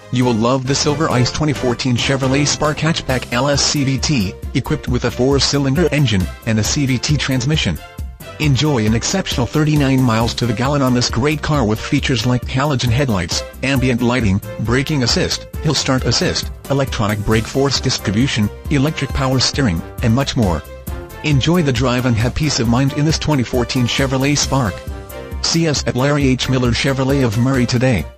You will love the Silver Ice 2014 Chevrolet Spark Hatchback LS CVT, equipped with a 4-cylinder engine and a CVT transmission. Enjoy an exceptional 39 miles to the gallon on this great car with features like halogen headlights, ambient lighting, braking assist, hill start assist, electronic Brakeforce Distribution, electric power steering, and much more. Enjoy the drive and have peace of mind in this 2014 Chevrolet Spark. See us at Larry H. Miller Chevrolet of Murray today.